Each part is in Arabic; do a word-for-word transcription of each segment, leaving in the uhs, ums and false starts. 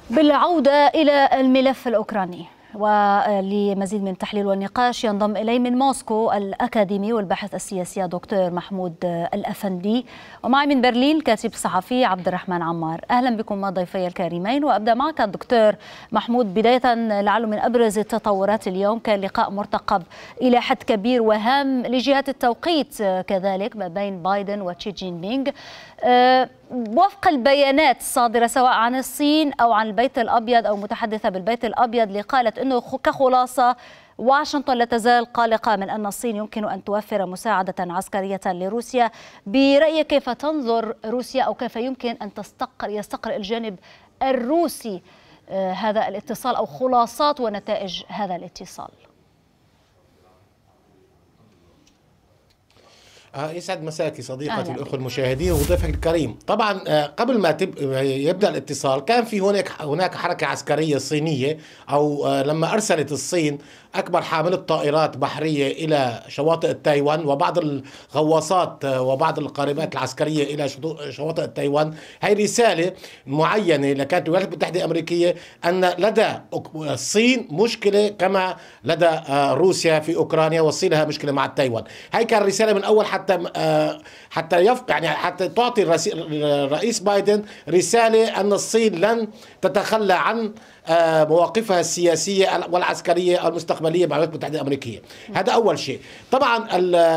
بالعودة إلى الملف الأوكراني، ولمزيد من التحليل والنقاش ينضم إلي من موسكو الأكاديمي والباحث السياسي دكتور محمود الأفندي، ومعي من برلين الكاتب الصحفي عبد الرحمن عمار. أهلا بكم ضيفي الكريمين، وأبدأ معك الدكتور محمود. بداية لعله من أبرز التطورات اليوم كان لقاء مرتقب إلى حد كبير وهام لجهات التوقيت كذلك ما بين بايدن وشي جين بينغ، أه وفق البيانات الصادرة سواء عن الصين أو عن البيت الأبيض أو متحدثة بالبيت الأبيض اللي قالت أنه كخلاصة واشنطن لا تزال قلقة من أن الصين يمكن أن توفر مساعدة عسكرية لروسيا. برأيك كيف تنظر روسيا أو كيف يمكن أن تستقر يستقر الجانب الروسي آه هذا الاتصال أو خلاصات ونتائج هذا الاتصال؟ يسعد مساكي صديقتي الأخوة المشاهدين وضيفك الكريم. طبعا قبل ما يبدأ الاتصال كان في هناك هناك حركة عسكرية صينية، أو لما أرسلت الصين أكبر حاملة طائرات بحرية إلى شواطئ تايوان وبعض الغواصات وبعض القاربات العسكرية إلى شواطئ تايوان. هي رسالة معينة لكانت الولايات المتحدة الأمريكية أن لدى الصين مشكلة كما لدى روسيا في أوكرانيا، والصين لها مشكلة مع تايوان. هي كان رسالة من أول حتى حتى حتى يفق يعني حتى تعطي الرئيس بايدن رسالة أن الصين لن تتخلى عن مواقفها السياسية والعسكرية المستقبلية مع الولايات المتحدة الأمريكية. هذا أول شيء. طبعا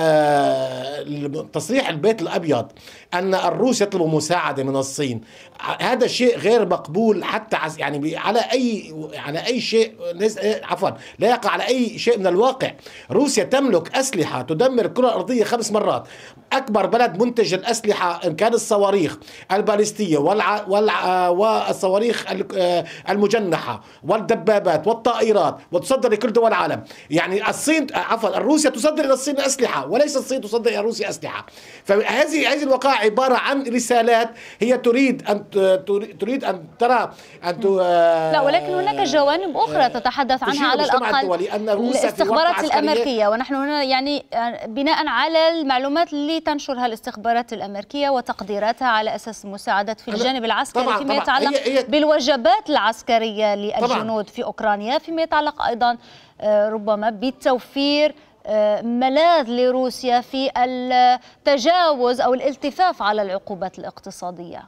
تصريح البيت الأبيض أن الروس يطلبوا مساعدة من الصين، هذا شيء غير مقبول حتى يعني على أي على أي شيء عفوا لا يقع على أي شيء من الواقع. روسيا تملك أسلحة تدمر الكرة الأرضية خمس مرات، أكبر بلد منتج الأسلحة إن كان الصواريخ البالستية والع... والع... والصواريخ المجنحة والدبابات والطائرات، وتصدر لكل دول العالم. يعني الصين عفوا روسيا تصدر إلى الصين أسلحة وليس الصين تصدر إلى روسيا أسلحة. فهذه هذه الوقائع عبارة عن رسالات هي تريد أن تريد أن ترى أن لا، ولكن هناك جوانب أخرى تتحدث عنها على الأقل الاستخبارات الأمريكية، ونحن هنا يعني بناء على المعلومات اللي تنشرها الاستخبارات الأمريكية وتقديراتها على أساس مساعدة في الجانب العسكري طبعًا فيما طبعًا يتعلق هي هي بالوجبات العسكرية للجنود طبعًا في أوكرانيا، فيما يتعلق أيضا ربما بالتوفير ملاذ لروسيا في التجاوز أو الالتفاف على العقوبات الاقتصادية.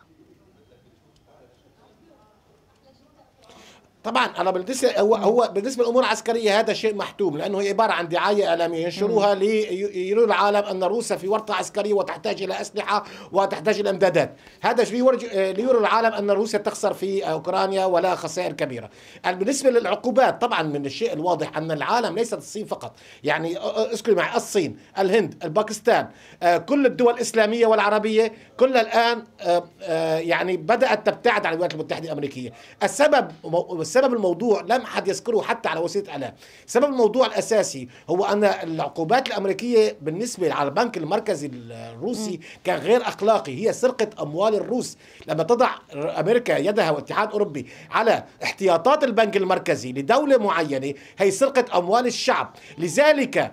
طبعا انا بالنسبه هو هو بالنسبه للامور العسكريه هذا شيء محتوم، لانه هي عباره عن دعايه اعلاميه ينشروها ليروا العالم ان روسيا في ورطه عسكريه وتحتاج الى اسلحه وتحتاج الى امدادات. هذا ليروا العالم ان روسيا تخسر في اوكرانيا ولا خسائر كبيره. بالنسبه للعقوبات طبعا من الشيء الواضح ان العالم ليست الصين فقط، يعني اذكري معي الصين، الهند، الباكستان، كل الدول الاسلاميه والعربيه كلها الان يعني بدات تبتعد عن الولايات المتحده الامريكيه. السبب سبب الموضوع لم أحد يذكره حتى على وسيلة إعلام. سبب الموضوع الأساسي هو أن العقوبات الأمريكية بالنسبة على البنك المركزي الروسي كان غير أخلاقي، هي سرقة أموال الروس. لما تضع أمريكا يدها والاتحاد الأوروبي على احتياطات البنك المركزي لدولة معينة هي سرقة أموال الشعب. لذلك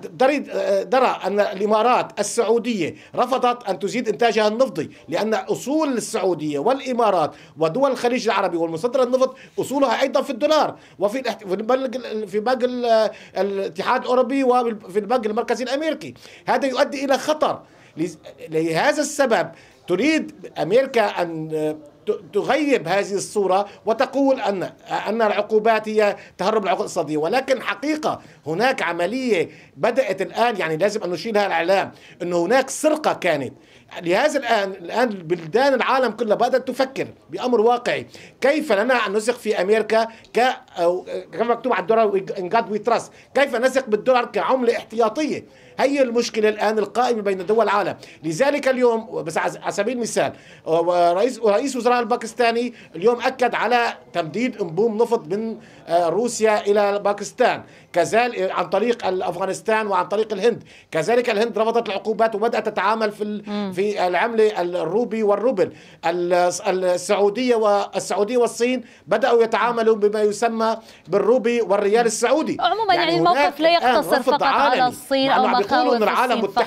درى أن الإمارات السعودية رفضت أن تزيد إنتاجها النفطي، لأن أصول السعودية والإمارات ودول الخليج العربي والمصدر النفط أصولها أيضا في الدولار وفي في بنك الاتحاد الأوروبي وفي البنك المركزي الأمريكي. هذا يؤدي إلى خطر. لهذا السبب تريد أمريكا أن تغيب هذه الصورة وتقول أن أن العقوبات هي تهرب العقوبات الاقتصادية، ولكن حقيقة هناك عملية بدأت الآن، يعني لازم أن نشيلها الإعلام، أنه هناك سرقة كانت. لهذا الآن الآن بلدان العالم كلها بدأت تفكر بأمر واقعي، كيف لنا أن نثق في أمريكا ك كما مكتوب على الدولار in God we trust، كيف نثق بالدولار كعملة احتياطية. هي المشكلة الآن القائمة بين دول العالم. لذلك اليوم بس على سبيل المثال رئيس رئيس وزراء الباكستاني اليوم أكد على تمديد أنبوب نفط من روسيا إلى باكستان، كذلك عن طريق أفغانستان وعن طريق الهند. كذلك الهند رفضت العقوبات وبدأت تتعامل في في العملة الروبي والروبل. السعودية والسعودية والصين بدأوا يتعاملوا بما يسمى بالروبي والريال السعودي. عموما يعني, يعني الموقف لا يقتصر فقط على الصين أو مخاوف الصين فقط،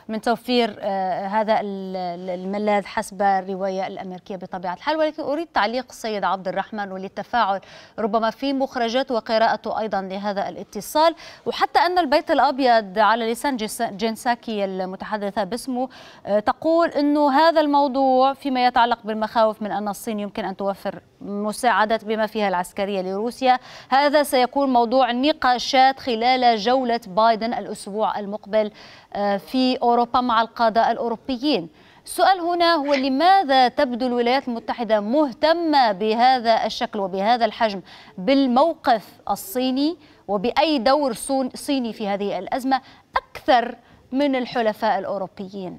من توفير هذا الملاذ حسب الرواية الأمريكية بطبيعة الحال. ولكن أريد تعليق السيد عبد الرحمن وللتفاعل ربما في مخرجات وقراءته أيضا لهذا الاتصال، وحتى أن البيت الأبيض على لسان جين ساكي المتحدثة باسمه تقول أنه هذا الموضوع فيما يتعلق بالمخاوف من أن الصين يمكن أن توفر مساعدات بما فيها العسكرية لروسيا، هذا سيكون موضوع نقاشات خلال جولة بايدن الأسبوع المقبل في أوروبا مع القادة الأوروبيين. السؤال هنا هو لماذا تبدو الولايات المتحدة مهتمة بهذا الشكل وبهذا الحجم بالموقف الصيني وبأي دور صيني في هذه الأزمة أكثر من الحلفاء الأوروبيين؟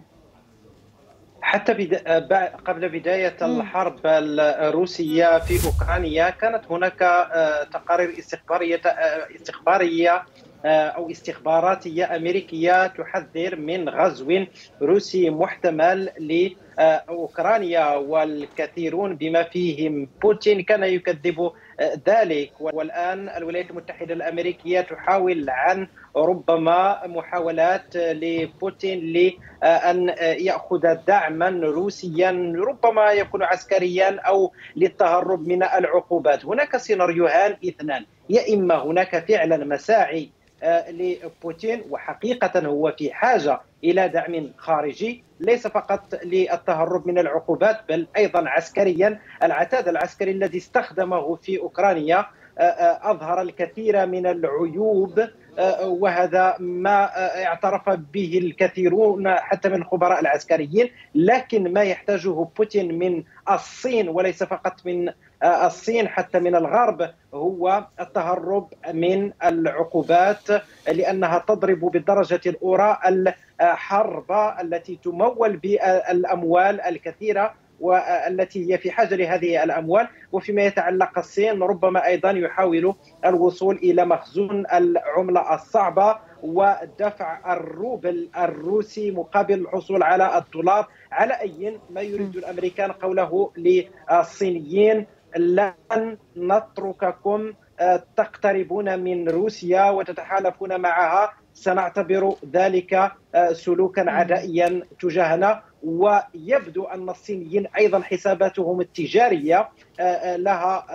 حتى بدا... قبل بداية الحرب الروسية في أوكرانيا كانت هناك تقارير استخبارية استخبارية أو استخباراتية أمريكية تحذر من غزو روسي محتمل لأوكرانيا، والكثيرون بما فيهم بوتين كان يكذب ذلك. والآن الولايات المتحدة الأمريكية تحاول عن ربما محاولات لبوتين لأن يأخذ دعما روسيا ربما يكون عسكريا أو للتهرب من العقوبات. هناك سيناريوهان اثنان: يا إما هناك فعلا مساعي لبوتين وحقيقة هو في حاجة إلى دعم خارجي ليس فقط للتهرب من العقوبات بل أيضا عسكريا. العتاد العسكري الذي استخدمه في أوكرانيا أظهر الكثير من العيوب، وهذا ما اعترف به الكثيرون حتى من الخبراء العسكريين. لكن ما يحتاجه بوتين من الصين وليس فقط من الصين حتى من الغرب هو التهرب من العقوبات، لأنها تضرب بالدرجة الأولى الحرب التي تمول بالأموال الكثيرة والتي هي في حاجة لهذه الأموال. وفيما يتعلق الصين ربما أيضا يحاول الوصول إلى مخزون العملة الصعبة ودفع الروبل الروسي مقابل الحصول على الدولار. على أي ما يريد الأمريكان قوله للصينيين: لن نترككم تقتربون من روسيا وتتحالفون معها، سنعتبر ذلك سلوكا عدائيا تجاهنا. ويبدو أن الصينيين أيضا حساباتهم التجارية لها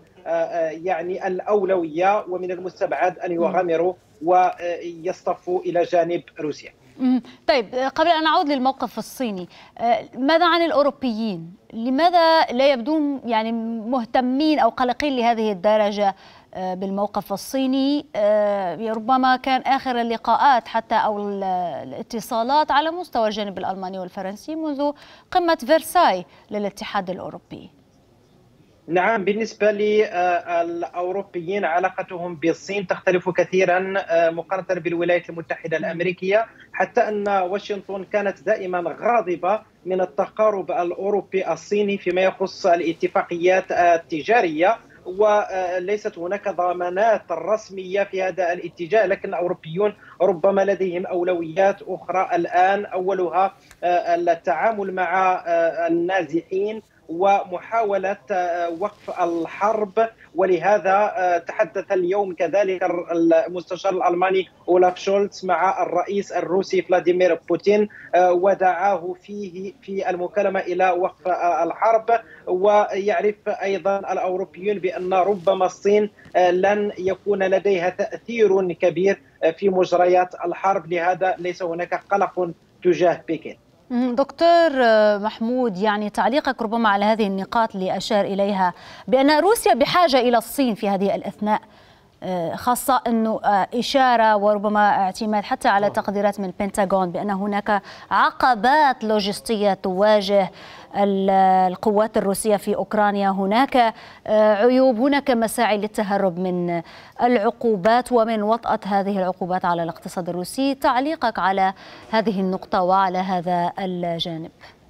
يعني الأولوية، ومن المستبعد أن يغامروا ويصطفوا إلى جانب روسيا. طيب، قبل أن أعود للموقف الصيني، ماذا عن الأوروبيين؟ لماذا لا يبدون يعني مهتمين أو قلقين لهذه الدرجة بالموقف الصيني؟ ربما كان آخر اللقاءات حتى أو الاتصالات على مستوى الجانب الألماني والفرنسي منذ قمة فرساي للاتحاد الأوروبي. نعم، بالنسبة للأوروبيين علاقتهم بالصين تختلف كثيرا مقارنة بالولايات المتحدة الأمريكية، حتى أن واشنطن كانت دائما غاضبة من التقارب الأوروبي الصيني فيما يخص الاتفاقيات التجارية، وليست هناك ضمانات رسمية في هذا الاتجاه. لكن الأوروبيون ربما لديهم أولويات أخرى الآن، أولها التعامل مع النازحين ومحاولة وقف الحرب. ولهذا تحدث اليوم كذلك المستشار الألماني أولاف شولتز مع الرئيس الروسي فلاديمير بوتين ودعاه فيه في المكالمة إلى وقف الحرب. ويعرف أيضا الأوروبيون بأن ربما الصين لن يكون لديها تأثير كبير في مجريات الحرب، لهذا ليس هناك قلق تجاه بكين. دكتور محمود، يعني تعليقك ربما على هذه النقاط اللي أشار إليها بأن روسيا بحاجة إلى الصين في هذه الأثناء، خاصة أنه إشارة وربما اعتماد حتى على تقديرات من البنتاغون بأن هناك عقبات لوجستية تواجه القوات الروسية في أوكرانيا، هناك عيوب، هناك مساعي للتهرب من العقوبات ومن وطأة هذه العقوبات على الاقتصاد الروسي. تعليقك على هذه النقطة وعلى هذا الجانب؟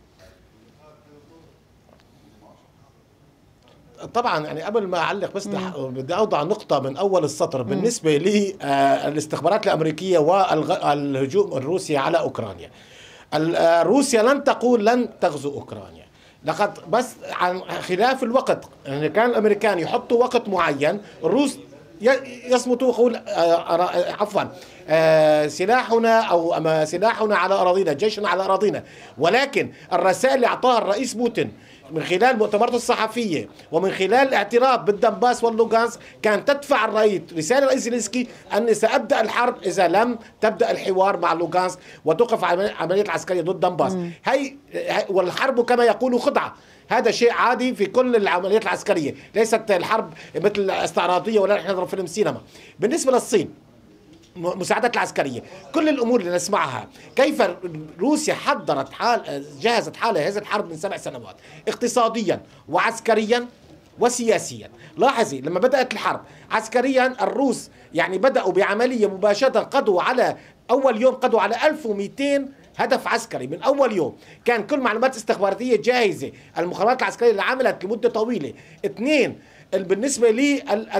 طبعا يعني قبل ما اعلق بس بدي اوضع نقطه من اول السطر بالنسبه للاستخبارات الامريكيه والهجوم الروسي على اوكرانيا. روسيا لن تقول لن تغزو اوكرانيا، لقد بس عن خلاف الوقت، يعني كان الامريكان يحطوا وقت معين، الروس يصمت ويقول عفوا سلاحنا او سلاحنا على اراضينا، جيشنا على اراضينا. ولكن الرسائل اللي اعطاها الرئيس بوتين من خلال مؤتمراته الصحفيه ومن خلال الاعتراف بالدنباس واللوغانسك كان تدفع الرئيس رساله الرئيس زيلينسكي اني سابدا الحرب اذا لم تبدا الحوار مع لوغانسك وتوقف عمليه العسكريه ضد دنباس. هي والحرب كما يقولوا خدعه، هذا شيء عادي في كل العمليات العسكريه، ليست الحرب مثل استعراضيه ولا نحن نضرب فيلم سينما. بالنسبه للصين مساعدات العسكريه، كل الامور اللي نسمعها، كيف روسيا حضرت حال جهزت حالها هذه الحرب من سبع سنوات اقتصاديا وعسكريا وسياسيا. لاحظي لما بدات الحرب عسكريا الروس يعني بداوا بعمليه مباشره، قضوا على اول يوم قضوا على ألف ومئتين هدف عسكري من اول يوم، كان كل معلومات استخباراتيه جاهزه، المخابرات العسكريه اللي عملت لمده طويله. اثنين، بالنسبه لي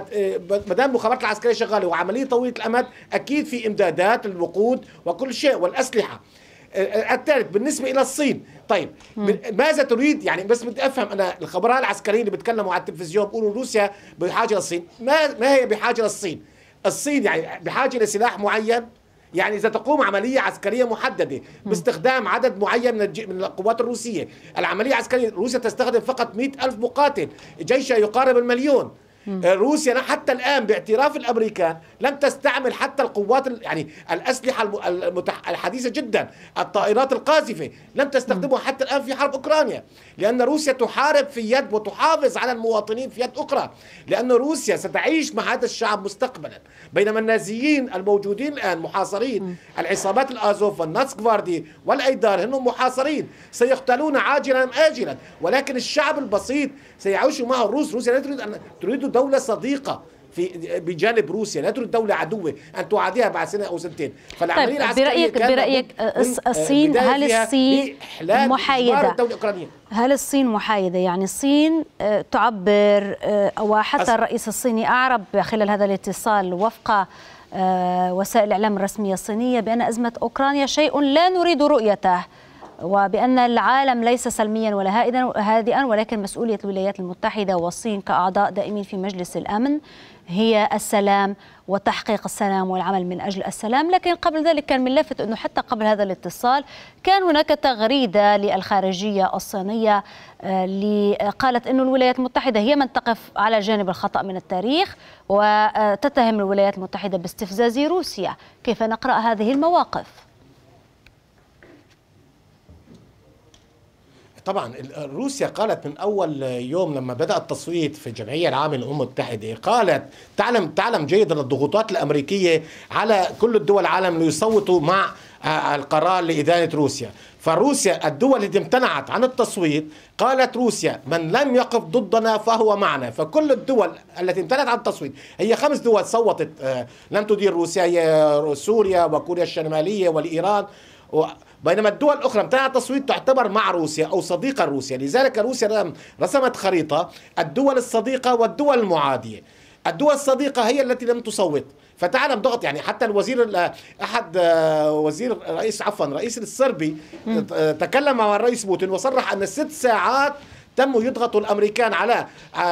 ما دام المخابرات العسكريه شغاله وعمليه طويله الامد اكيد في امدادات الوقود وكل شيء والاسلحه. الثالث بالنسبه الى الصين، طيب م. ماذا تريد؟ يعني بس بدي افهم انا، الخبراء العسكريين اللي بيتكلموا على التلفزيون بيقولوا روسيا بحاجه للصين، ما ما هي بحاجه للصين؟ الصين يعني بحاجه لسلاح معين، يعني إذا تقوم عملية عسكرية محددة باستخدام عدد معين من من القوات الروسية، العملية العسكرية روسيا تستخدم فقط مئة ألف مقاتل، جيشها يقارب المليون. روسيا حتى الآن باعتراف الأمريكان لم تستعمل حتى القوات يعني الأسلحة الحديثة جدا، الطائرات القاذفة لم تستخدمها حتى الآن في حرب أوكرانيا، لأن روسيا تحارب في يد وتحافظ على المواطنين في يد أخرى، لأن روسيا ستعيش مع هذا الشعب مستقبلا، بينما النازيين الموجودين الآن محاصرين، العصابات الآزوف والناتسكفاردي والأيدار هنهم محاصرين سيقتلون عاجلا أم آجلا، ولكن الشعب البسيط سيعيش معه الروس. روسيا لا تريد أن تريد دولة صديقة في بجانب روسيا، لا تريد دولة عدوة أن تعاديها بعد سنة أو سنتين. فالعملية طيب العسكرية برأيك برأيك الصين، هل الصين محايدة؟ هل الصين محايدة؟ يعني الصين تعبر، وحتى الرئيس الصيني أعرب خلال هذا الاتصال وفق وسائل الإعلام الرسمية الصينية بأن أزمة أوكرانيا شيء لا نريد رؤيته، وبأن العالم ليس سلميا ولا هادئا، ولكن مسؤولية الولايات المتحدة والصين كأعضاء دائمين في مجلس الأمن هي السلام وتحقيق السلام والعمل من أجل السلام. لكن قبل ذلك كان من لافت أنه حتى قبل هذا الاتصال كان هناك تغريدة للخارجية الصينية اللي قالت أن الولايات المتحدة هي من تقف على جانب الخطأ من التاريخ وتتهم الولايات المتحدة باستفزاز روسيا. كيف نقرأ هذه المواقف؟ طبعا روسيا قالت من اول يوم لما بدأ التصويت في الجمعيه العامه للامم المتحده، قالت تعلم تعلم جيدا الضغوطات الامريكيه على كل الدول العالم ليصوتوا مع القرار لإدانة روسيا. فروسيا الدول التي امتنعت عن التصويت قالت روسيا من لم يقف ضدنا فهو معنا. فكل الدول التي امتنعت عن التصويت، هي خمس دول صوتت لن تدير روسيا، هي سوريا وكوريا الشمالية والإيران، بينما الدول الأخرى امتنعت التصويت تعتبر مع روسيا أو صديقة روسيا. لذلك روسيا رسمت خريطة الدول الصديقة والدول المعادية. الدول الصديقة هي التي لم تصوت، فتعلم ضغط. يعني حتى الوزير أحد وزير رئيس عفوا رئيس الصربي تكلم مع الرئيس بوتين وصرح أن ست ساعات تموا يضغطوا الامريكان على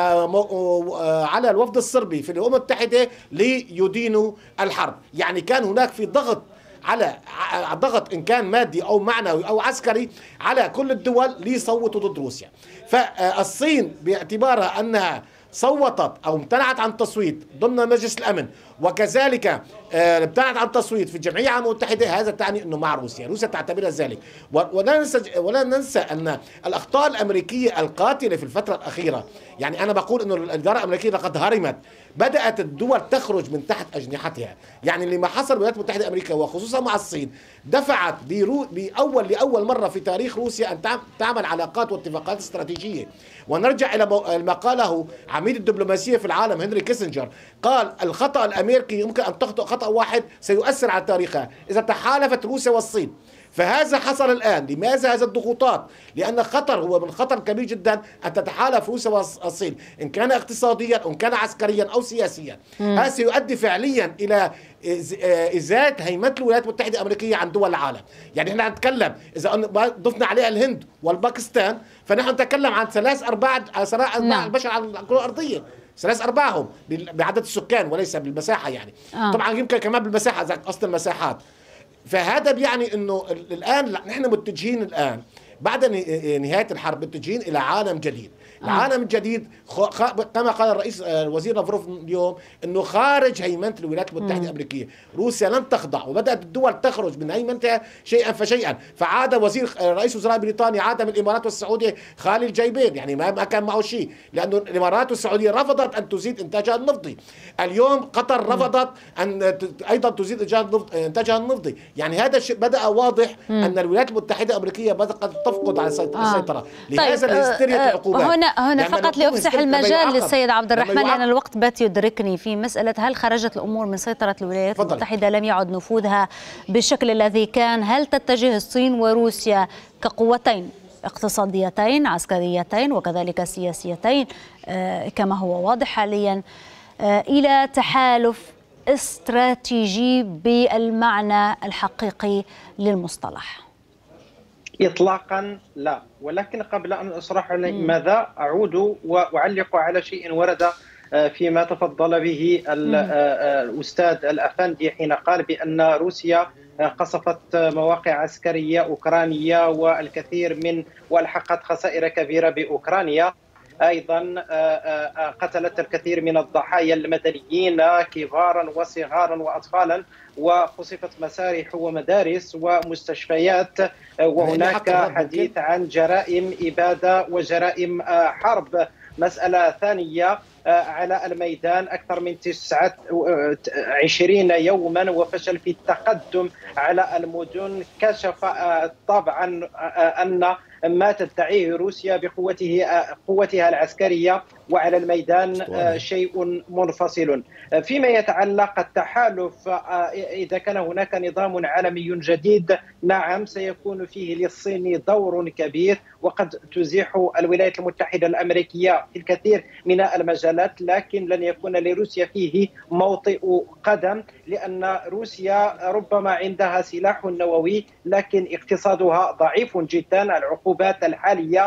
على الوفد الصربي في الامم المتحده ليدينوا الحرب. يعني كان هناك في ضغط على ضغط ان كان مادي او معنوي او عسكري على كل الدول ليصوتوا ضد روسيا. فالصين باعتبارها انها صوتت او امتنعت عن التصويت ضمن مجلس الامن، وكذلك امتنعت عن التصويت في الجمعيه العامه المتحده، هذا تعني انه مع روسيا، روسيا تعتبرها ذلك. ولا ننسى ولا ننسى ان الاخطاء الامريكيه القاتله في الفتره الاخيره، يعني انا بقول انه الاداره الامريكيه لقد هرمت، بدات الدول تخرج من تحت اجنحتها. يعني اللي ما حصل بالولايات المتحده الامريكيه وخصوصا مع الصين دفعت باول لاول مره في تاريخ روسيا ان تعمل علاقات واتفاقات استراتيجيه. ونرجع الى ما قاله عميد الدبلوماسيه في العالم هنري كيسنجر، قال الخطا الامريكي يمكن ان تخطئ خطا واحد سيؤثر على تاريخها اذا تحالفت روسيا والصين. فهذا حصل الآن. لماذا هذه الضغوطات؟ لأن الخطر هو من خطر كبير جدا أن تتحالف روسيا والصين، إن كان اقتصاديا أو إن كان عسكريا أو سياسيا. هذا سيؤدي فعليا إلى إزالة هيمنة الولايات المتحدة الأمريكية عن دول العالم. يعني احنا نتكلم إذا ضفنا عليها الهند والباكستان، فنحن نتكلم عن ثلاث أرباع صراع البشر على الكرة الأرضية. ثلاث ارباعهم بعدد السكان وليس بالمساحه يعني. آه. طبعا يمكن كمان بالمساحه اصل المساحات. فهذا بيعني انه الان نحن متجهين الان بعد نهايه الحرب متجهين الى عالم جديد. العالم الجديد كما قال الرئيس الوزير لافروف اليوم انه خارج هيمنه الولايات المتحده الامريكيه، روسيا لن تخضع وبدات الدول تخرج من هيمنتها شيئا فشيئا، فعاد وزير رئيس وزراء بريطانيا عاد من الامارات والسعوديه خالي الجيبين، يعني ما كان معه شيء، لانه الامارات والسعوديه رفضت ان تزيد انتاجها النفطي. اليوم قطر رفضت ان ايضا تزيد انتاجها النفطي، يعني هذا الشيء بدا واضح ان الولايات المتحده الامريكيه بدات تفقد على السيطره. لهذا الهستيريا العقوبات. هنا هنا فقط لأفسح المجال للسيد عبد الرحمن لأن الوقت بات يدركني في مسألة هل خرجت الأمور من سيطرة الولايات فضل. المتحدة لم يعد نفوذها بالشكل الذي كان. هل تتجه الصين وروسيا كقوتين اقتصاديتين عسكريتين وكذلك سياسيتين آه كما هو واضح حاليا آه إلى تحالف استراتيجي بالمعنى الحقيقي للمصطلح؟ إطلاقا لا، ولكن قبل أن أشرح لماذا أعود وأعلق على شيء ورد فيما تفضل به الأستاذ الأفندي حين قال بأن روسيا قصفت مواقع عسكرية أوكرانية والكثير من والحقت خسائر كبيرة بأوكرانيا، أيضا قتلت الكثير من الضحايا المدنيين كبارا وصغارا وأطفالا، وقصفت مسارح ومدارس ومستشفيات، وهناك حديث عن جرائم إبادة وجرائم حرب. مسألة ثانية على الميدان أكثر من تسعة وعشرين يوما وفشل في التقدم على المدن، كشف طبعا أن ما تدعيه روسيا بقوته قوتها العسكرية وعلى الميدان شيء منفصل. فيما يتعلق التحالف، إذا كان هناك نظام عالمي جديد نعم سيكون فيه للصين دور كبير، وقد تزيح الولايات المتحدة الأمريكية في الكثير من المجالات، لكن لن يكون لروسيا فيه موطئ قدم، لأن روسيا ربما عندها سلاح نووي لكن اقتصادها ضعيف جدا. العقوبات الحالية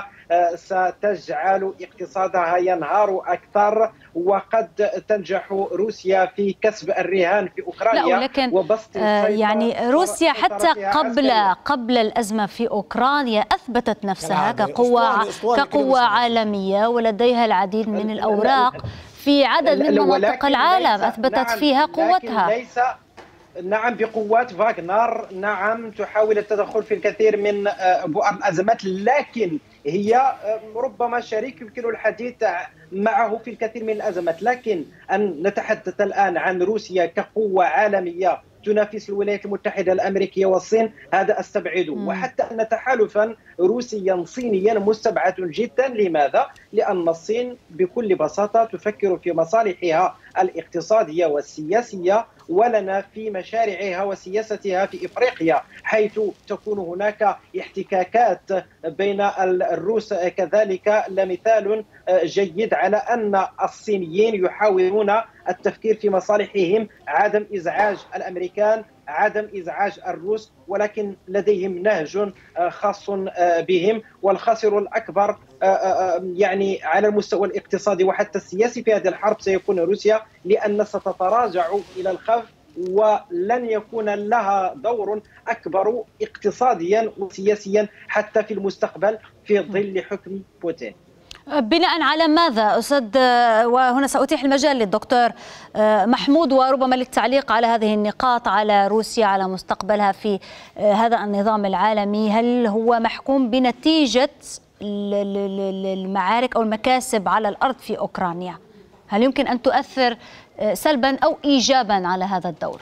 ستجعل اقتصادها ينهار أكثر، وقد تنجح روسيا في كسب الرهان في أوكرانيا ولكن وبسط آه يعني روسيا حتى قبل قبل الأزمة في أوكرانيا أثبتت نفسها كقوة كقوة عالمية ولديها العديد من الأوراق في عدد من مناطق العالم أثبتت نعم فيها قوتها. ليس نعم بقوات فاغنر، نعم تحاول التدخل في الكثير من بؤر الأزمات، لكن هي ربما شريك يمكن الحديث معه في الكثير من الأزمات. لكن أن نتحدث الآن عن روسيا كقوة عالمية تنافس الولايات المتحدة الأمريكية والصين هذا أستبعده، وحتى أن تحالفا روسيا صينيا مستبعد جدا. لماذا؟ لأن الصين بكل بساطة تفكر في مصالحها الاقتصادية والسياسية، ولنا في مشاريعها وسياستها في إفريقيا، حيث تكون هناك احتكاكات بين الروس كذلك. لمثال جيد على أن الصينيين يحاولون التفكير في مصالحهم، عدم إزعاج الأمريكان، عدم إزعاج الروس، ولكن لديهم نهج خاص بهم. والخاسر الأكبر يعني على المستوى الاقتصادي وحتى السياسي في هذه الحرب سيكون روسيا، لأن ستتراجع إلى الخلف ولن يكون لها دور أكبر اقتصاديا وسياسيا حتى في المستقبل في ظل حكم بوتين. بناء على ماذا أستاذ؟ وهنا سأتيح المجال للدكتور محمود وربما للتعليق على هذه النقاط، على روسيا، على مستقبلها في هذا النظام العالمي. هل هو محكوم بنتيجة المعارك أو المكاسب على الأرض في أوكرانيا؟ هل يمكن أن تؤثر سلبا أو إيجابا على هذا الدور؟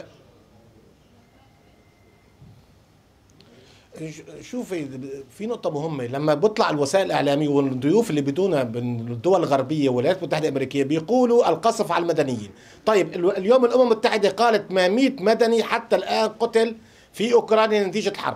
شوفي في نقطة مهمة، لما بيطلع الوسائل الإعلامية والضيوف اللي بيدونا من الدول الغربية والولايات المتحدة الأمريكية بيقولوا القصف على المدنيين. طيب اليوم الأمم المتحدة قالت ما مئة مدني حتى الآن قتل في أوكرانيا نتيجة الحرب،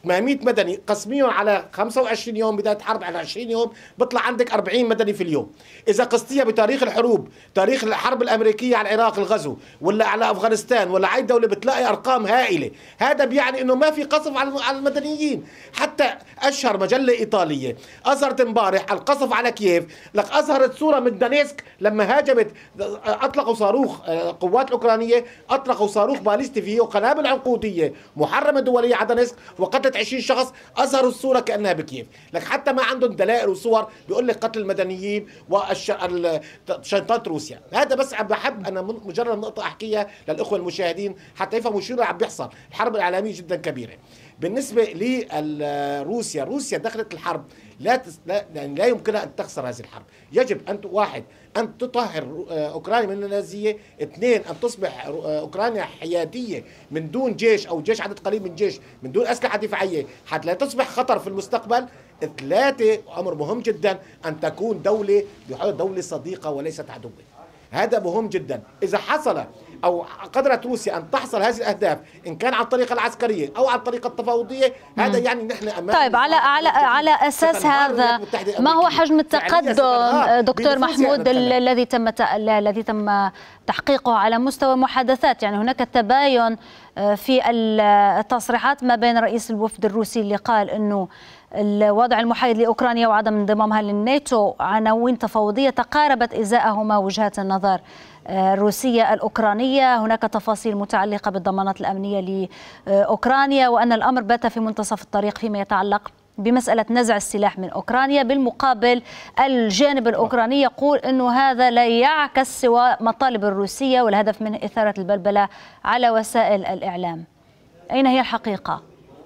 ثمانمئة مدني قسميهم على خمسة وعشرين يوم بداية حرب على عشرين يوم بيطلع عندك أربعين مدني في اليوم. إذا قستيها بتاريخ الحروب، تاريخ الحرب الأمريكية على العراق الغزو ولا على أفغانستان ولا أي دولة، بتلاقي أرقام هائلة. هذا بيعني إنه ما في قصف على المدنيين. حتى أشهر مجلة إيطالية أظهرت امبارح القصف على كييف، لك أظهرت صورة من دانيسك لما هاجمت، أطلقوا صاروخ قوات الأوكرانية، أطلقوا صاروخ باليستي فيه وقنابل عنقودية محرمة دولية على دانيسك وقتلت عشرين شخص. أظهروا الصورة كأنها بكييف، لك حتى ما عندهم دلائل وصور بيقول لك قتل المدنيين وشنطات روسيا. هذا بس عم بحب أنا مجرد نقطة أحكيها للأخوة المشاهدين حتى يفهموا شو اللي عم بيحصل. الحرب الإعلامية جدا كبيرة. بالنسبة لروسيا، روسيا دخلت الحرب لا تس... لا يعني لا يمكنها ان تخسر هذه الحرب. يجب ان واحد ان تطهر اوكرانيا من النازيه، اثنين ان تصبح اوكرانيا حياديه من دون جيش او جيش عدد قليل من جيش، من دون اسلحه دفاعيه حتى لا تصبح خطر في المستقبل. ثلاثه امر مهم جدا ان تكون دوله دوله صديقه وليست عدوه. هذا مهم جدا. اذا حصل او قدرت روسيا ان تحصل هذه الاهداف ان كان عن الطريقه العسكريه او عن الطريقه التفاوضيه، هذا مم. يعني نحن امام. طيب على على على اساس هذا ما هو حجم التقدم دكتور محمود الذي تم الذي تم تحقيقه على مستوى محادثات؟ يعني هناك تباين في التصريحات ما بين رئيس الوفد الروسي اللي قال انه الوضع المحايد لأوكرانيا وعدم انضمامها للناتو عناوين تفاوضية تقاربت إزاءهما وجهات النظر الروسية الأوكرانية. هناك تفاصيل متعلقة بالضمانات الأمنية لأوكرانيا، وأن الأمر بات في منتصف الطريق فيما يتعلق بمسألة نزع السلاح من أوكرانيا. بالمقابل الجانب الأوكراني يقول أنه هذا لا يعكس سوى مطالب الروسية والهدف من إثارة البلبلة على وسائل الإعلام. أين هي الحقيقة؟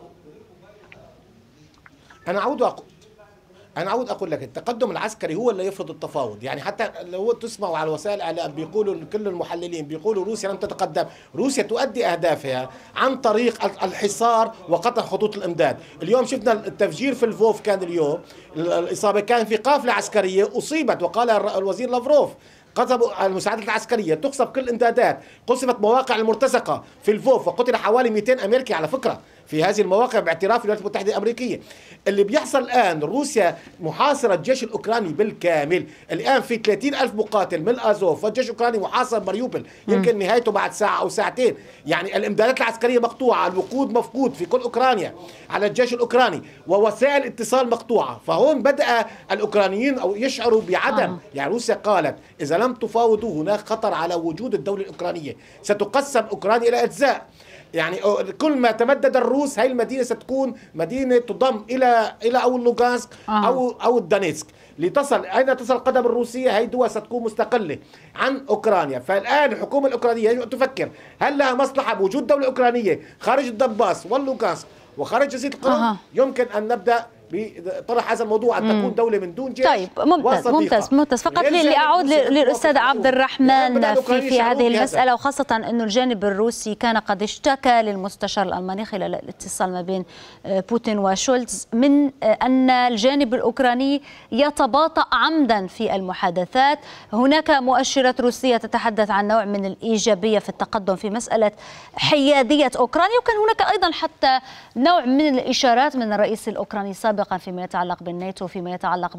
أنا أعود أقول أنا أعود أقول لك التقدم العسكري هو اللي يفرض التفاوض. يعني حتى لو تسمعوا على وسائل الإعلام بيقولوا كل المحللين بيقولوا روسيا لم تتقدم. روسيا تؤدي أهدافها عن طريق الحصار وقطع خطوط الإمداد. اليوم شفنا التفجير في الفوف، كان اليوم الإصابة كان في قافلة عسكرية أصيبت، وقال الوزير لافروف قصفوا المساعدات العسكرية، تقصف كل الإمدادات، قصفت مواقع المرتزقة في الفوف وقتل حوالي مئتين أمريكي على فكرة في هذه المواقع باعتراف الولايات المتحدة الأمريكية. اللي بيحصل الآن روسيا محاصرة الجيش الأوكراني بالكامل. الآن في ثلاثين ألف مقاتل من الأزوف، والجيش الأوكراني محاصر ماريوبل يمكن نهايته بعد ساعة أو ساعتين. يعني الإمدادات العسكرية مقطوعة، الوقود مفقود في كل أوكرانيا على الجيش الأوكراني، ووسائل الاتصال مقطوعة. فهون بدأ الأوكرانيين أو يشعروا بعدم. يعني روسيا قالت إذا لم تفاوضوا هناك خطر على وجود الدولة الأوكرانية، ستقسم أوكرانيا إلى أجزاء. يعني كل ما تمدد الروس هاي المدينة ستكون مدينة تضم إلى إلى أو لوغانسك أو أو الدونيتسك. لتصل أين تصل القدم الروسية هاي دول ستكون مستقلة عن أوكرانيا. فالآن الحكومة الأوكرانية يجب أن تفكر هل لها مصلحة بوجود دولة أوكرانية خارج الدنباس واللوغانسك وخارج جزيرة القرم. أه. يمكن أن نبدأ بطرح هذا الموضوع أن تكون دولة من دون جيش. طيب ممتاز ممتاز ممتاز. فقط لأعود للأستاذ عبد الرحمن في في هذه المسألة، وخاصة أنه الجانب الروسي كان قد اشتكى للمستشار الألماني خلال الاتصال ما بين بوتين وشولتز من أن الجانب الأوكراني يتباطأ عمدا في المحادثات. هناك مؤشرات روسية تتحدث عن نوع من الإيجابية في التقدم في مسألة حيادية أوكرانيا، وكان هناك أيضا حتى نوع من الإشارات من الرئيس الأوكراني سابقا فيما يتعلق بالناتو، فيما يتعلق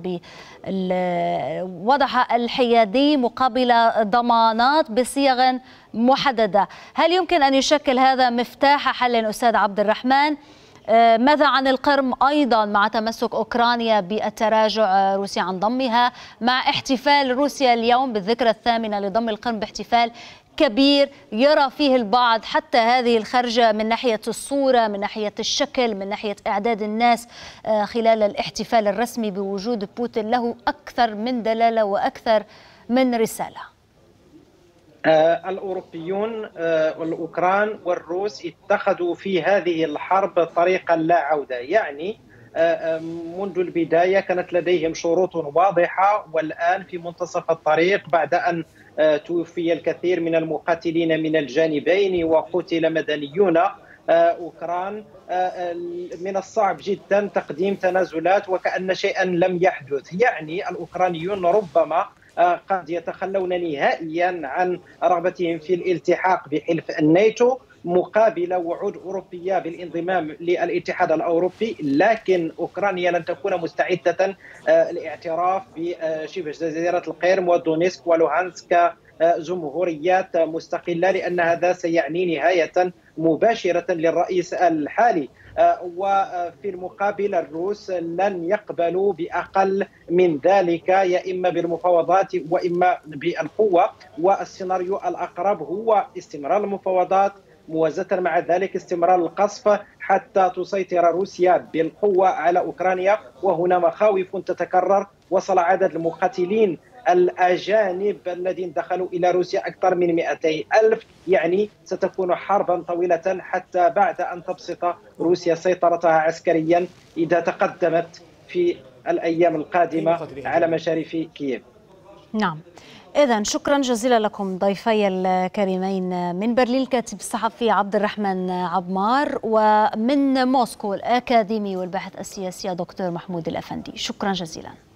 بوضعها الحيادي مقابل ضمانات بصيغ محددة. هل يمكن أن يشكل هذا مفتاح حل أستاذ عبد الرحمن؟ ماذا عن القرم أيضا مع تمسك أوكرانيا بالتراجع روسيا عن ضمها، مع احتفال روسيا اليوم بالذكرى الثامنة لضم القرم باحتفال كبير يرى فيه البعض حتى هذه الخرجة من ناحية الصورة، من ناحية الشكل، من ناحية إعداد الناس خلال الاحتفال الرسمي بوجود بوتين له أكثر من دلالة وأكثر من رسالة؟ آه الأوروبيون آه والأوكران والروس اتخذوا في هذه الحرب طريقا لا عودة. يعني آه منذ البداية كانت لديهم شروط واضحة، والآن في منتصف الطريق بعد أن توفي الكثير من المقاتلين من الجانبين وقتل مدنيون أوكران، من الصعب جدا تقديم تنازلات وكأن شيئا لم يحدث. يعني الأوكرانيون ربما قد يتخلون نهائيا عن رغبتهم في الالتحاق بحلف الناتو مقابل وعود أوروبية بالانضمام للاتحاد الأوروبي، لكن أوكرانيا لن تكون مستعدة للاعتراف بشبه جزيرة القرم ودونيسك ولوهانسك جمهوريات مستقلة، لأن هذا سيعني نهاية مباشرة للرئيس الحالي. وفي المقابل الروس لن يقبلوا بأقل من ذلك، يا إما بالمفاوضات وإما بالقوة، والسيناريو الأقرب هو استمرار المفاوضات موازاة مع ذلك استمرار القصف حتى تسيطر روسيا بالقوة على أوكرانيا. وهنا مخاوف تتكرر، وصل عدد المقاتلين الأجانب الذين دخلوا إلى روسيا أكثر من مئتي ألف، يعني ستكون حربا طويلة حتى بعد أن تبسط روسيا سيطرتها عسكريا إذا تقدمت في الأيام القادمة على مشارف كييف. نعم، إذن شكرا جزيلا لكم ضيفي الكريمين من برلين الكاتب الصحفي عبد الرحمن عبمار، ومن موسكو الأكاديمي والباحث السياسي دكتور محمود الأفندي. شكرا جزيلا.